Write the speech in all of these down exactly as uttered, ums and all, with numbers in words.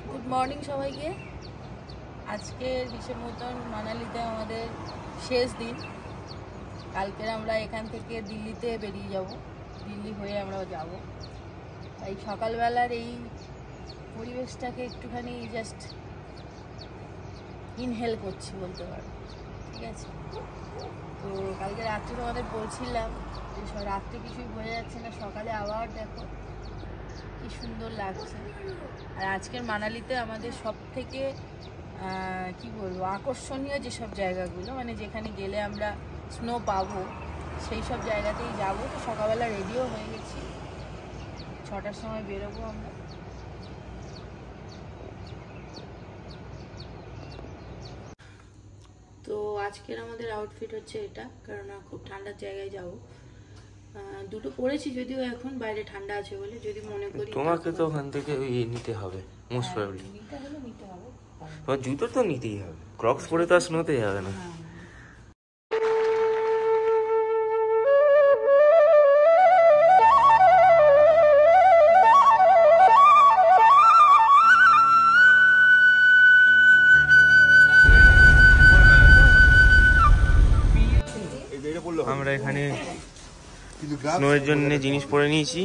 Good morning সবাইকে। আজকের হিসেব মতন মানালিতে আমাদের শেষ দিন। কালকের আমরা এখান থেকে দিল্লিতে বেরিয়ে যাব, দিল্লি হয়ে আমরা যাব। তাই সকালবেলার এই পরিবেশটাকে একটুখানি জাস্ট ইনহেল করছি বলতে পারো, ঠিক আছে। তো কালকে রাত্রে তোমাদের বলছিলাম যে রাত্রে কিছুই বোঝা যাচ্ছে না, সকালে আবার দেখো কি সুন্দর লাগছে। আর আজকের মানালিতে আমাদের সব থেকে কি বলবো আকর্ষণীয় যেসব জায়গাগুলো, মানে যেখানে গেলে আমরা স্নো পাবো সেই সব জায়গাতেই যাবো। তো সকালবেলা রেডিও হয়ে গেছি, ছটার সময় বেরোবো আমরা। তো আজকের আমাদের আউটফিট হচ্ছে এটা, কারণ খুব ঠান্ডার জায়গায় যাবো। দুটো পরেছি, যদিও এখন বাইরে ঠান্ডা আছে বলে। যদি মনে করি তোমাকে তো ওখান থেকে ওই নিতে হবে, মোস্ট প্রবাবলি নিতে হলে নিতে হবে। তোমার জুতো তো নিতেই হবে, ক্রক্স পরে তো আর স্নোতে যাবে না। আমরা এখানে স্নোয়ের জন্য জিনিস পরে নিয়েছি।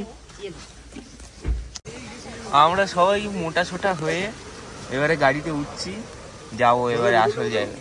আমরা সবাই মোটা সোটা হয়ে এবারে গাড়িতে উঠছি, যাবো এবারে আসল জায়গায়।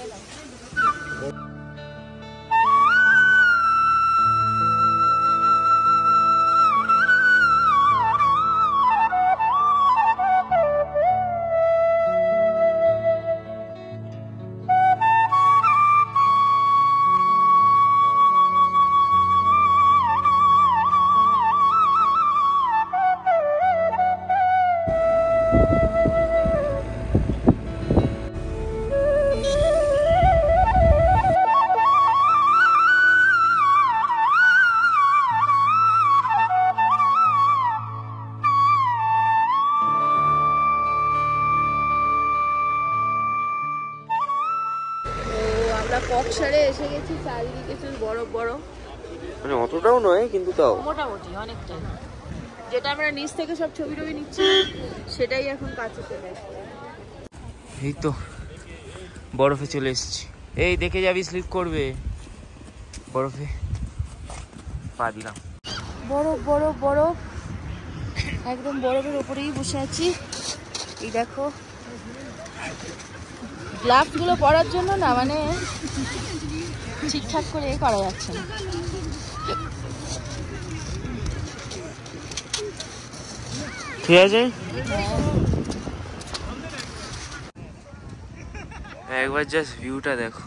কক্সারে এসে গেছি, চারিদিকে শুধু বরফ বরফ, মানে অতটাও নয় কিন্তু তাও মোটামুটি অনেকটাই। যেটা আমরা নিচ থেকে সব ছবি টবি নিচ্ছি সেটাই এখন কাছে চলে আসছে। এই তো বরফে চলে এসেছি। এই দেখে যাবি, স্লিপ করবে বরফে। পা দিলাম, বরফ বরফ বরফ, একদম বরফের উপরেই বসে আছি। এই দেখো গ্লাভস গুলো পরার জন্য না মানে ঠিকঠাক করে করা যাচ্ছে না। ঠিক আছে, একবার জাস্ট ভিউটা দেখো।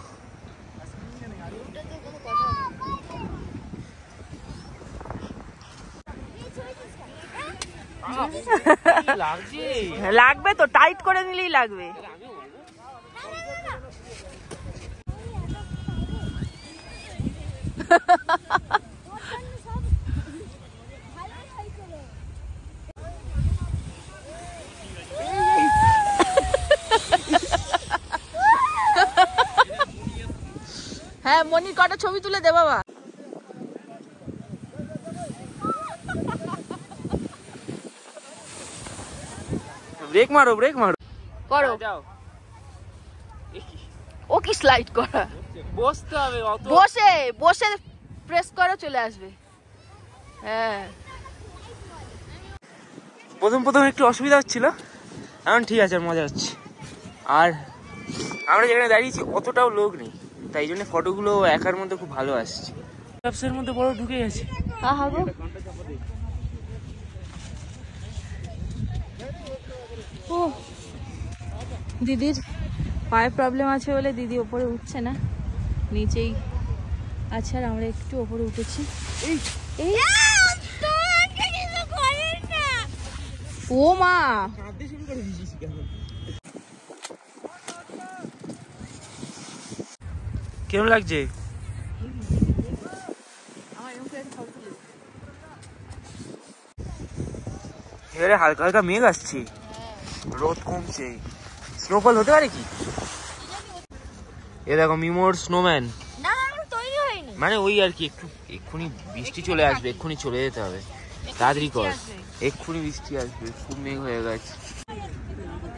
লাগবে তো, টাইট করে নিলেই লাগবে। হ্যাঁ মনি, কটা ছবি তুলে দে বাবা। ব্রেক মারো, ব্রেক মারো, করো। যাও। ও কি স্লাইড করা, বসতে হবে, বসে বসে প্রেস করে চলে আসবে। হ্যাঁ প্রথম প্রথম একটু অসুবিধা হচ্ছিল, এখন ঠিক আছে, মজা হচ্ছে। আর আমরা যেখানে দাঁড়িয়েছি অতটাও লোক নেই, তাই জন্য ফটোগুলো একার মধ্যে খুব ভালো আসছে। ব্যবসার মধ্যে বড় ঢুকে গেছে। ও দিদির পায়ে প্রবলেম আছে বলে দিদি ওপরে উঠছে না, নিচেই আছে। আর আমরা একটু ওপরে উঠেছি। এই ও মা, কেমন লাগছে? এবারে হালকা হালকা মেঘ আসছে, রোদ কমছে, স্নোফল হতে পারে কি? এ দেখো মিমোর স্নোম্যান, মানে ওই আর কি, একটু এক্ষুনি বৃষ্টি চলে আসবে, এক্ষুনি চলে যেতে হবে, তাড়াতাড়ি কর, এক্ষুনি বৃষ্টি আসবে, খুব মেঘ হয়ে গেছে।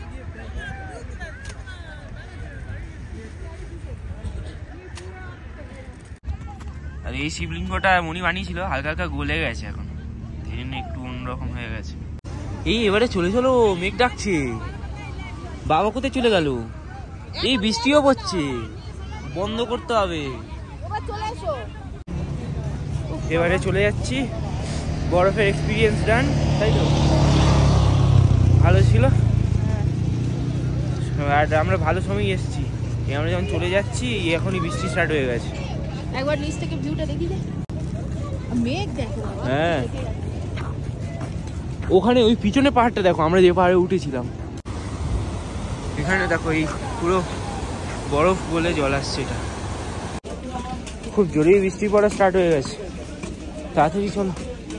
আর এই শিবলিঙ্গটা মনি বানিয়েছিল, হালকা হালকা গলে গেছে এখন, এই জন্য একটু অন্যরকম হয়ে গেছে। এই এবারে চলে চলো, মেঘ ডাকছে। বাবা কোথায় চলে গেল? এই বৃষ্টিও পড়ছে, বন্ধ করতে হবে। এবারে চলে যাচ্ছি, বরফের এক্সপিরিয়েন্স ডান, তাই তো ভালো ছিল। আর আমরা ভালো সময় এসেছি, আমরা যখন চলে যাচ্ছি এখনই বৃষ্টি স্টার্ট হয়ে গেছে। একবার নিচ থেকে ভিউটা দেখি দে, মেঘ দেখো। হ্যাঁ ওখানে ওই পিছনে পাহাড়টা দেখো, আমরা যে পাহাড়ে উঠেছিলাম, এখানে দেখো এই পুরো বরফ বলে জল আসছে। এটা খুব জোরেই বৃষ্টি পড়া স্টার্ট হয়ে গেছে, তাড়াতাড়ি চলো।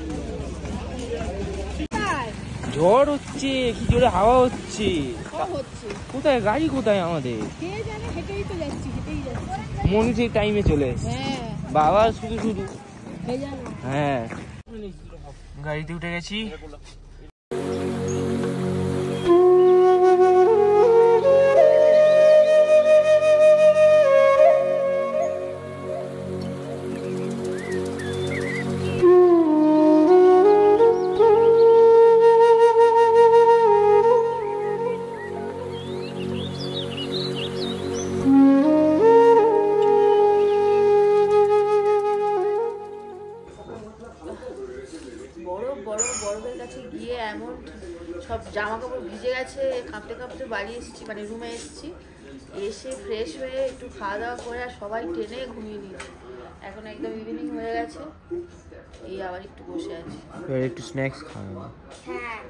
ঝড় হচ্ছে, কি জোরে হাওয়া হচ্ছে। কোথায় গাড়ি, কোথায় আমাদের? মনে সেই টাইমে চলে এসছে বাবা, শুধু শুধু। হ্যাঁ গাড়িতে উঠে গেছি। বরফের কাছে গিয়ে এমন সব জামা কাপড় ভিজে গেছে, কাঁপতে কাঁপতে বাড়ি এসেছি, মানে রুমে এসেছি, এসে ফ্রেশ হয়ে একটু খাওয়া দাওয়া করে আর সবাই টেনে ঘুমিয়ে নিয়েছি। এখন একদম ইভিনিং হয়ে গেছে, এই আবার একটু বসে আছি, একটু স্ন্যাক্স খাওয়া। হ্যাঁ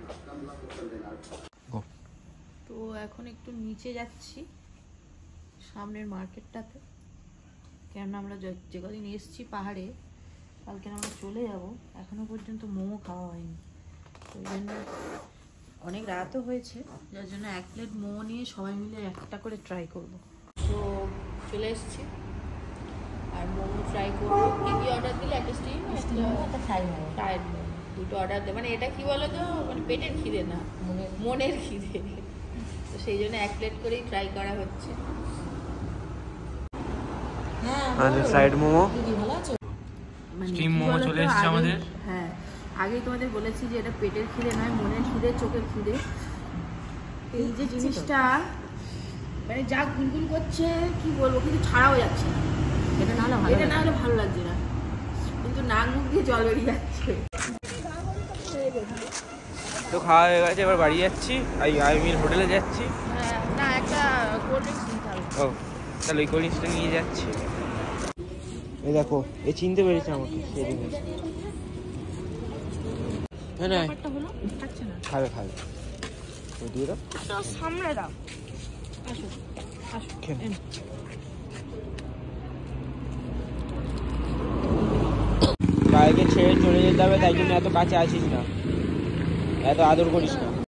তো এখন একটু নিচে যাচ্ছি সামনের মার্কেটটাতে, কেননা আমরা যে কদিন এসেছি পাহাড়ে, কালকে আমরা চলে যাব, এখনো পর্যন্ত মোমো খাওয়া হয়নি, ওই জন্য অনেক রাতও হয়েছে, যার জন্য এক প্লেট মোমো নিয়ে সবাই মিলে একটা করে ট্রাই করব। তো চলে এসেছি আর মোমো ট্রাই করবো। কি কি অর্ডার দিলে? একটা স্টিম, একটা ফ্রাইড মোমো, ফ্রাইড মোমো দুটো অর্ডার দে। মানে এটা কি বলো তো, মানে পেটের খিদে না, মনের খিদে, তো সেই জন্য এক প্লেট করেই ট্রাই করা হচ্ছে। হ্যাঁ ফ্রাইড মোমো, স্টিম মোমো চলে এসেছে আমাদের। হ্যাঁ আগেই তোমাদের বলেছি যে এটা পেটের খিদে নয়, মনের খিদে, চোখের খিদে। এই যে জিনিসটা মানে যা গুনগুন করছে কি বলবো, কিন্তু ছাড়াও যাচ্ছে না, এটা না হলে এটা না হলে ভালো লাগছে না, কিন্তু নাক মুখ দিয়ে জল বেরিয়ে যাচ্ছে। তো খাওয়া হয়ে গেছে, এবার বাড়ি যাচ্ছি, আই মিল হোটেলে যাচ্ছি। হ্যাঁ না একটা কোল্ড ড্রিঙ্কস নিতে হবে। ও তাহলে ওই কোল্ড ড্রিঙ্কসটা নিয়ে যাচ্ছি। এই দেখো, এই চিনতে পেরেছে আমাকে, সেদিন হ্যাঁ না খাবে খাবে, তো দিয়ে দাও, সামনে দাও, আসো আসো। বাইকে ছেড়ে চলে যেতে হবে, তাই জন্য এত কাছে আসিস না, এত আদর করিস না।